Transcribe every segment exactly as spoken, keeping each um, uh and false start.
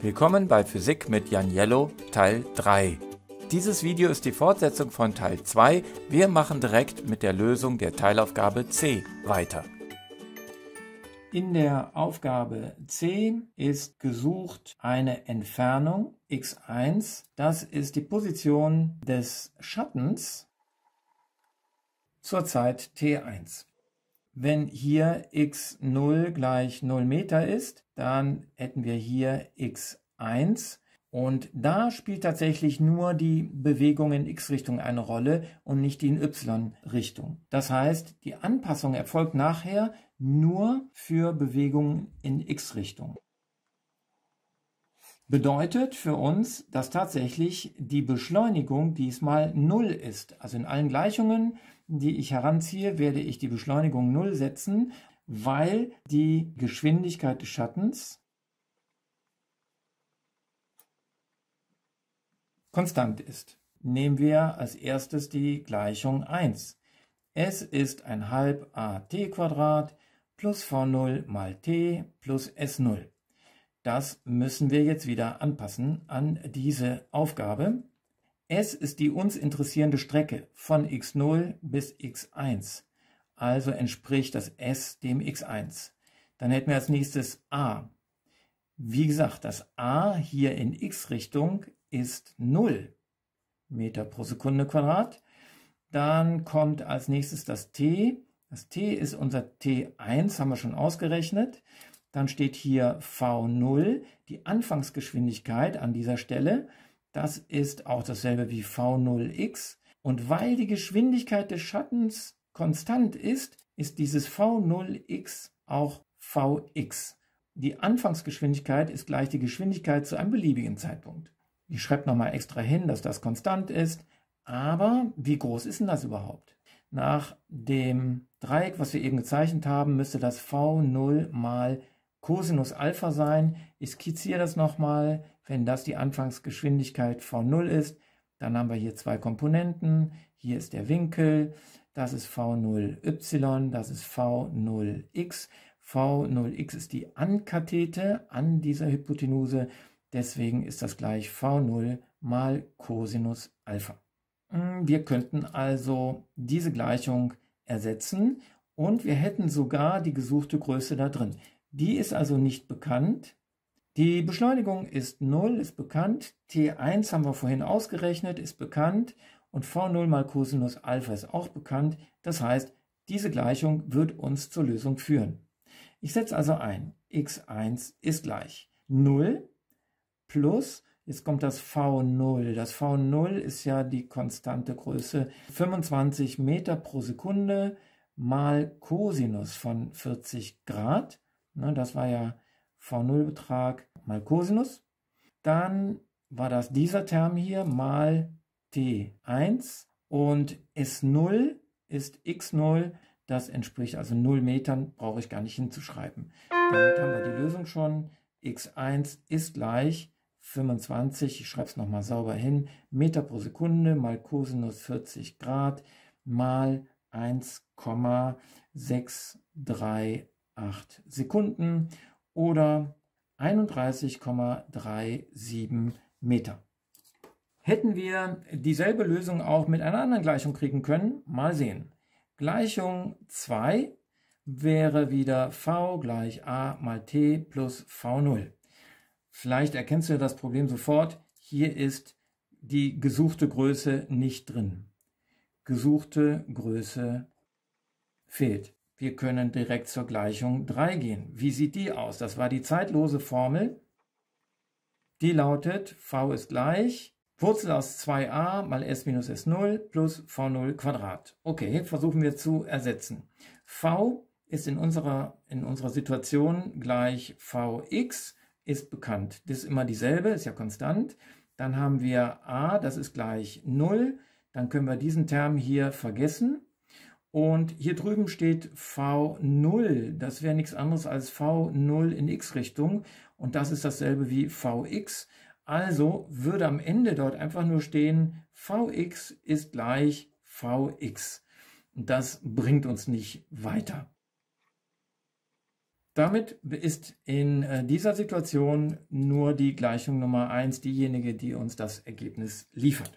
Willkommen bei Physik mit Janiello Teil drei. Dieses Video ist die Fortsetzung von Teil zwei. Wir machen direkt mit der Lösung der Teilaufgabe C weiter. In der Aufgabe C ist gesucht eine Entfernung x eins. Das ist die Position des Schattens zur Zeit t eins. Wenn hier x null gleich null Meter ist, dann hätten wir hier x eins und da spielt tatsächlich nur die Bewegung in x-Richtung eine Rolle und nicht die in y-Richtung. Das heißt, die Anpassung erfolgt nachher nur für Bewegungen in x-Richtung. Bedeutet für uns, dass tatsächlich die Beschleunigung diesmal null ist. Also in allen Gleichungen, die ich heranziehe, werde ich die Beschleunigung null setzen, weil die Geschwindigkeit des Schattens konstant ist. Nehmen wir als erstes die Gleichung eins. S ist ein halb at Quadrat plus v null mal t plus s null. Das müssen wir jetzt wieder anpassen an diese Aufgabe. S ist die uns interessierende Strecke von x null bis x eins. Also entspricht das S dem x eins. Dann hätten wir als nächstes a. Wie gesagt, das a hier in x-Richtung ist null Meter pro Sekunde Quadrat. Dann kommt als nächstes das t. Das t ist unser t eins, haben wir schon ausgerechnet. Dann steht hier v null, die Anfangsgeschwindigkeit an dieser Stelle. Das ist auch dasselbe wie v null x. Und weil die Geschwindigkeit des Schattens konstant ist, ist dieses v null x auch vx. Die Anfangsgeschwindigkeit ist gleich die Geschwindigkeit zu einem beliebigen Zeitpunkt. Ich schreibe nochmal extra hin, dass das konstant ist. Aber wie groß ist denn das überhaupt? Nach dem Dreieck, was wir eben gezeichnet haben, müsste das v null mal Cosinus Alpha sein. Ich skizziere das nochmal. Wenn das die Anfangsgeschwindigkeit v null ist, dann haben wir hier zwei Komponenten. Hier ist der Winkel, das ist v null y, das ist v null x. v null x ist die Ankathete an dieser Hypotenuse, deswegen ist das gleich v null mal Cosinus Alpha. Wir könnten also diese Gleichung ersetzen und wir hätten sogar die gesuchte Größe da drin. Die ist also nicht bekannt. Die Beschleunigung ist null, ist bekannt. t eins haben wir vorhin ausgerechnet, ist bekannt. Und v null mal Cosinus Alpha ist auch bekannt. Das heißt, diese Gleichung wird uns zur Lösung führen. Ich setze also ein, x eins ist gleich null plus, jetzt kommt das v null. Das v null ist ja die konstante Größe, fünfundzwanzig Meter pro Sekunde mal Cosinus von vierzig Grad. Das war ja v null Betrag mal Cosinus. Dann war das dieser Term hier mal t eins und s null ist x null. Das entspricht also null Metern, brauche ich gar nicht hinzuschreiben. Damit haben wir die Lösung schon. x eins ist gleich fünfundzwanzig, ich schreibe es nochmal sauber hin, Meter pro Sekunde mal Cosinus vierzig Grad mal eins Komma sechs drei acht Sekunden oder einunddreißig Komma siebenunddreißig Meter. Hätten wir dieselbe Lösung auch mit einer anderen Gleichung kriegen können? Mal sehen. Gleichung zwei wäre wieder v gleich a mal t plus v null. Vielleicht erkennst du das Problem sofort. Hier ist die gesuchte Größe nicht drin. Gesuchte Größe fehlt. Wir können direkt zur Gleichung drei gehen. Wie sieht die aus? Das war die zeitlose Formel. Die lautet, v ist gleich Wurzel aus zwei a mal s minus s null plus v null Quadrat. Okay, versuchen wir zu ersetzen. V ist in unserer, in unserer Situation gleich vx, ist bekannt. Das ist immer dieselbe, ist ja konstant. Dann haben wir a, das ist gleich null. Dann können wir diesen Term hier vergessen. Und hier drüben steht v null, das wäre nichts anderes als v null in x-Richtung und das ist dasselbe wie vx. Also würde am Ende dort einfach nur stehen, vx ist gleich vx. Und das bringt uns nicht weiter. Damit ist in dieser Situation nur die Gleichung Nummer eins diejenige, die uns das Ergebnis liefert.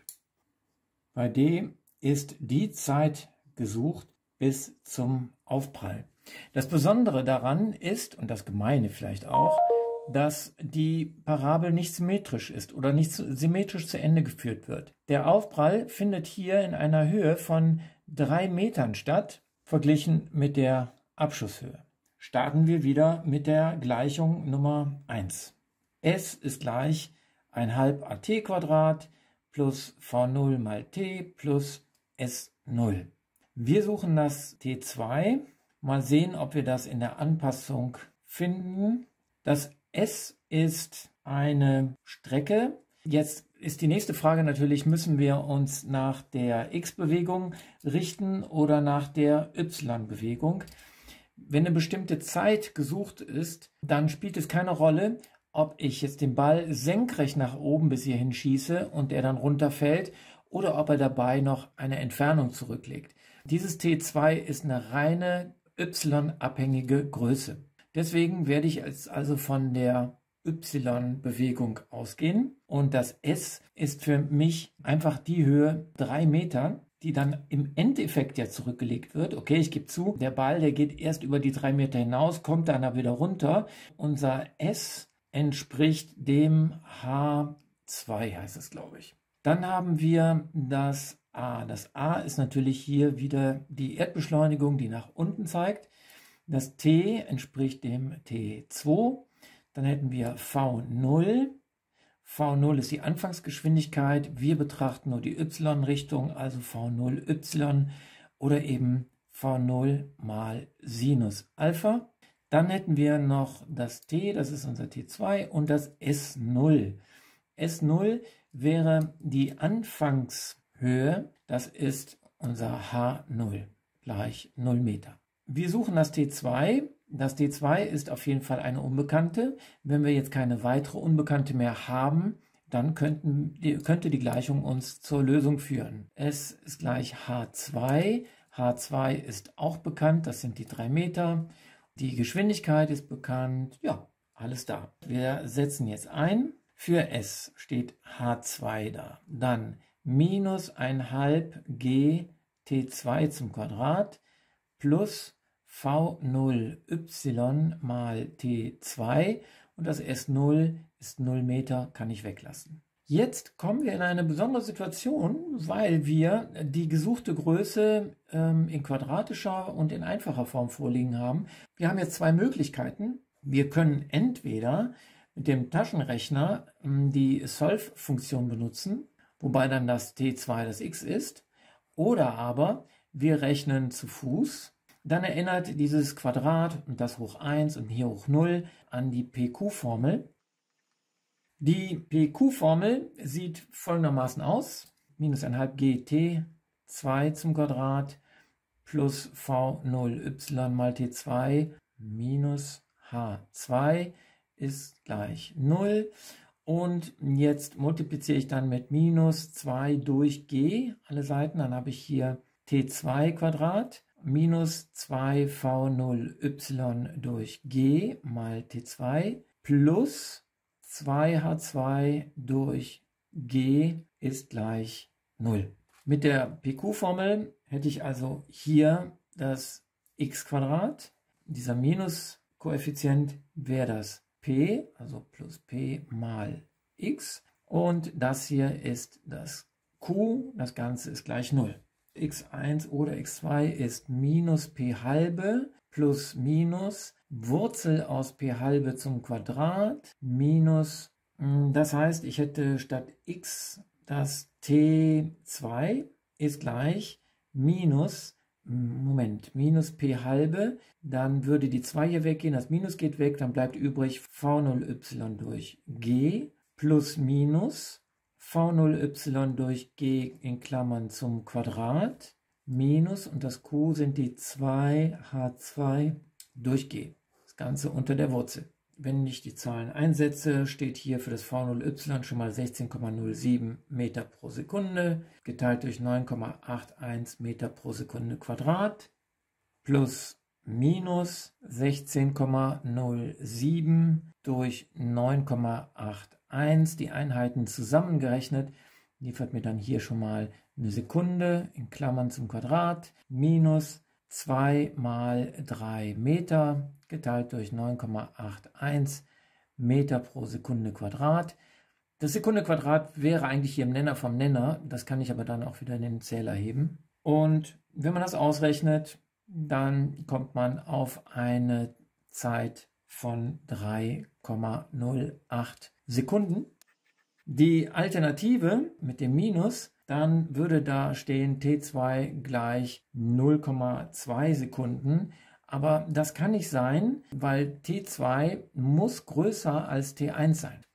Bei D ist die Zeit gesucht bis zum Aufprall. Das Besondere daran ist, und das Gemeine vielleicht auch, dass die Parabel nicht symmetrisch ist oder nicht symmetrisch zu Ende geführt wird. Der Aufprall findet hier in einer Höhe von drei Metern statt, verglichen mit der Abschusshöhe. Starten wir wieder mit der Gleichung Nummer eins. S ist gleich ein halb at Quadrat plus v null mal t plus s null. Wir suchen das t zwei. Mal sehen, ob wir das in der Anpassung finden. Das S ist eine Strecke. Jetzt ist die nächste Frage natürlich, müssen wir uns nach der x-Bewegung richten oder nach der y-Bewegung? Wenn eine bestimmte Zeit gesucht ist, dann spielt es keine Rolle, ob ich jetzt den Ball senkrecht nach oben bis hierhin schieße und er dann runterfällt oder ob er dabei noch eine Entfernung zurücklegt. Dieses t zwei ist eine reine y-abhängige Größe. Deswegen werde ich jetzt also von der y-Bewegung ausgehen und das S ist für mich einfach die Höhe drei Meter, die dann im Endeffekt ja zurückgelegt wird. Okay, ich gebe zu, der Ball, der geht erst über die drei Meter hinaus, kommt dann wieder runter. Unser S entspricht dem H zwei, heißt es, glaube ich. Dann haben wir das A. Das A ist natürlich hier wieder die Erdbeschleunigung, die nach unten zeigt. Das T entspricht dem T zwei. Dann hätten wir v null. v null ist die Anfangsgeschwindigkeit. Wir betrachten nur die y-Richtung, also v null y oder eben v null mal Sinus Alpha. Dann hätten wir noch das T, das ist unser T zwei, und das S null. S null wäre die Anfangshöhe, das ist unser H null, gleich null Meter. Wir suchen das T zwei. Das T zwei ist auf jeden Fall eine Unbekannte. Wenn wir jetzt keine weitere Unbekannte mehr haben, dann könnten, könnte die Gleichung uns zur Lösung führen. S ist gleich H zwei. H zwei ist auch bekannt, das sind die drei Meter. Die Geschwindigkeit ist bekannt. Ja, alles da. Wir setzen jetzt ein. Für S steht H zwei da. Dann minus ein halb g T zwei zum Quadrat plus v null y mal T zwei und das S null ist null Meter, kann ich weglassen. Jetzt kommen wir in eine besondere Situation, weil wir die gesuchte Größe ähm, in quadratischer und in einfacher Form vorliegen haben. Wir haben jetzt zwei Möglichkeiten. Wir können entweder mit dem Taschenrechner ähm, die Solve-Funktion benutzen, wobei dann das T zwei das x ist, oder aber wir rechnen zu Fuß. Dann erinnert dieses Quadrat und das hoch eins und hier hoch null an die P Q-Formel. Die P Q-Formel sieht folgendermaßen aus. Minus ein halb g T zwei zum Quadrat plus v null y mal T zwei minus H zwei ist gleich null. Und jetzt multipliziere ich dann mit minus zwei durch g alle Seiten. Dann habe ich hier T zwei Quadrat minus zwei v null y durch g mal T zwei plus zwei H zwei durch g ist gleich null. Mit der P Q-Formel hätte ich also hier das x Quadrat. Dieser Minuskoeffizient wäre das p, also plus p mal x. Und das hier ist das q, das Ganze ist gleich null. x eins oder x zwei ist minus p halbe plus minus Wurzel aus p halbe zum Quadrat minus, das heißt, ich hätte statt x das T zwei ist gleich minus, Moment, minus p halbe, dann würde die zwei hier weggehen, das Minus geht weg, dann bleibt übrig v null y durch g plus minus v null y durch g in Klammern zum Quadrat minus, und das q sind die zwei H zwei durch g. Das Ganze unter der Wurzel. Wenn ich die Zahlen einsetze, steht hier für das v null y schon mal sechzehn Komma null sieben Meter pro Sekunde, geteilt durch neun Komma achtundsechzig Meter pro Sekunde Quadrat, plus minus sechzehn Komma null sieben durch neun Komma einundachtzig, die Einheiten zusammengerechnet, liefert mir dann hier schon mal eine Sekunde in Klammern zum Quadrat minus zwei mal drei Meter geteilt durch neun Komma einundachtzig Meter pro Sekunde Quadrat. Das Sekunde Quadrat wäre eigentlich hier im Nenner vom Nenner, das kann ich aber dann auch wieder in den Zähler heben. Und wenn man das ausrechnet, dann kommt man auf eine Zeit von drei Komma null acht Sekunden. Die Alternative mit dem Minus, dann würde da stehen T zwei gleich null Komma zwei Sekunden. Aber das kann nicht sein, weil T zwei muss größer als T eins sein.